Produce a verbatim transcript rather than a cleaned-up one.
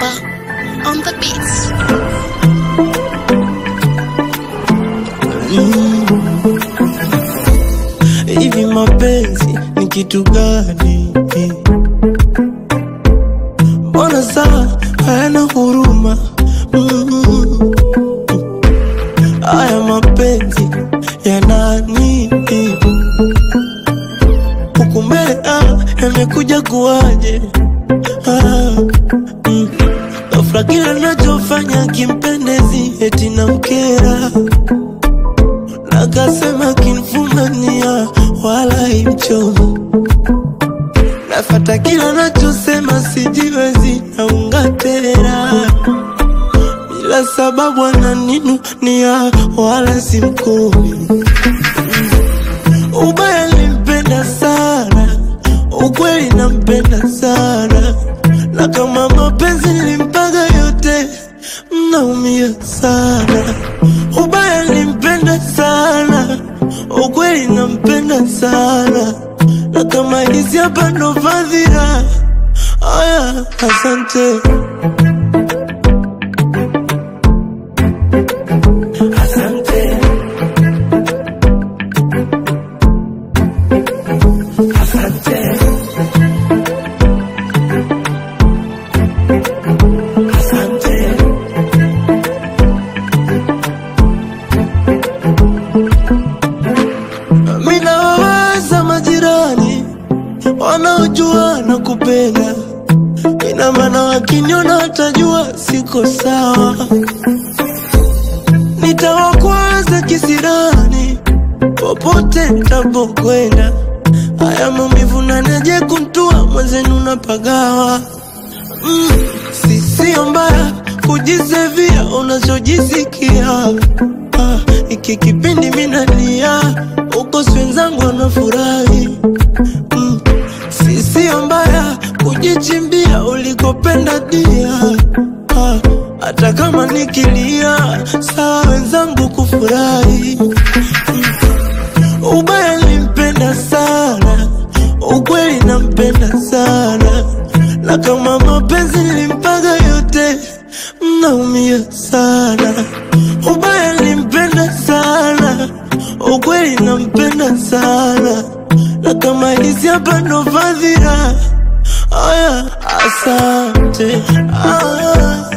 Chopper on the beats. Mm. Hivi mapenzi ni kitu gani? Mbona saa hayana huruma? Mm. Haya mapenzi ya nani? Huku mbele ah, yamekuja kuwaje? Ah, mm. Ghafla kila nachofanya kimpendezi eti namkera, nakasema kinfumania wala imchomo. Nafata kila nachosema sijiwezi naunga tena, bila sababu ananinunia wala simkomi. Ubaya nilimpenda sana, ukweli nampenda sana, na kama mapenzi nilimpaga yote mnaumia sana. Ubaya nilimpenda sana, ukweli nampenda sana, na kama hizi hapa ndo fadhila. Aya, asante. Asante. Asante. Asante. Mina wawaza majirani wanaojua na kupenda, ina maana wakiniona watajua siko sawa. Nitawakwaza kisirani popote nitapokwenda, haya maumivu naneje kuntua mwenzenu napagawa. Mm, si sio mbaya kujisevia unachojisikia. Ah, iki kipindi minalia uko wenzangu wanafurahi. Mm, si sio mbaya kujichimbia ulikopenda dia. Ah, hata kama nikilia sawa wenzangu kufurahi. Mm, ubaya nilimpenda sana, ukweli nampenda sana, na kama mapenzi nilimpaga yote mnaumia sana. Ubaya nilimpenda sana, ukweli nampenda sana, na kama hizi hapa ndo fadhila. Aya, asante. Ah.